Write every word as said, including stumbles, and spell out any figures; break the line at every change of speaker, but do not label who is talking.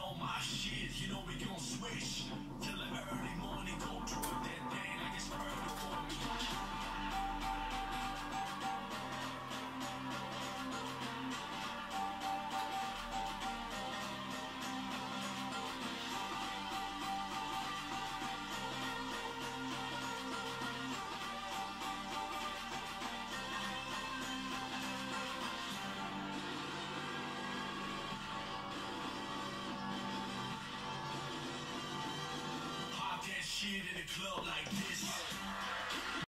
on my shit, you know we gon' switch till the early morning. Go twerk that thing like it's perfect for me. Pop that shit in the club like this.